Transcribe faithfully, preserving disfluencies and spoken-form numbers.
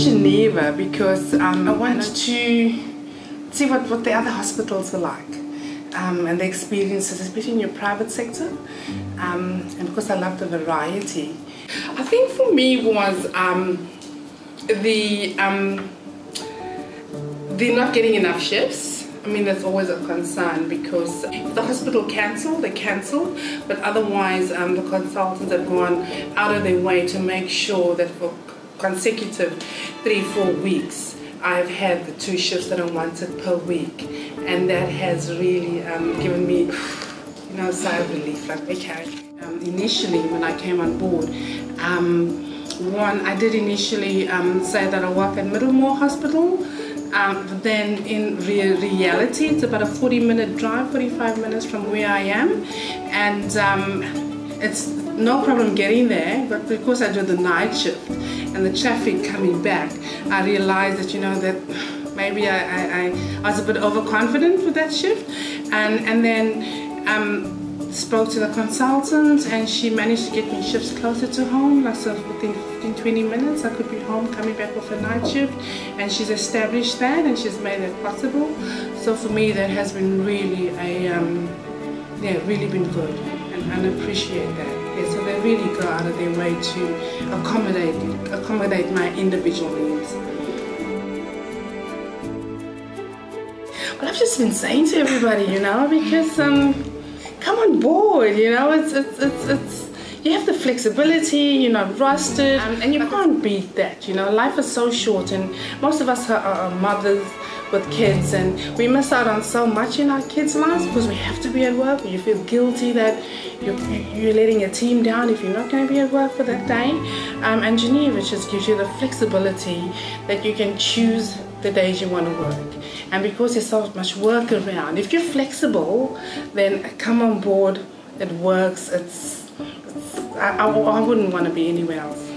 chose Geneva because um, I wanted to see what, what the other hospitals are like um, and the experiences, especially in your private sector, um, and because I love the variety. I think for me was um, the, um, the not getting enough shifts. I mean, that's always a concern because if the hospital cancel, they cancel, but otherwise um, the consultants have gone out of their way to make sure that for consecutive three, four weeks, I've had the two shifts that I wanted per week, and that has really um, given me, you know, a sigh of relief. Like, okay. Um, initially, when I came on board, um, one, I did initially um, say that I work at Middlemore Hospital. Um, but then in re reality, it's about a forty minute drive, forty-five minutes from where I am, and um, it's no problem getting there, but because I do the night shift and the traffic coming back, I realized that, you know, that maybe I, I, I was a bit overconfident with that shift, and, and then um, spoke to the consultant, and she managed to get me shifts closer to home, like so within fifteen to twenty minutes I could be home coming back off a night shift, and she's established that and she's made that possible. So for me that has been really a, um, yeah, really been good, and, and I appreciate that. Yeah, so they really go out of their way to accommodate, accommodate my individual needs. Well, I've just been saying to everybody, you know, because um, come on board, you know, it's, it's, it's, it's, you have the flexibility, you're not rusted, um, and you can't beat that, you know. Life is so short, and most of us are, are mothers with kids, and we miss out on so much in our kids' lives because we have to be at work, or you feel guilty that you're, you're letting your team down if you're not going to be at work for that day. Um, and Geneva just gives you the flexibility that you can choose the days you want to work. And because there's so much work around, if you're flexible, then come on board, it works. It's, it's I, I, I wouldn't want to be anywhere else.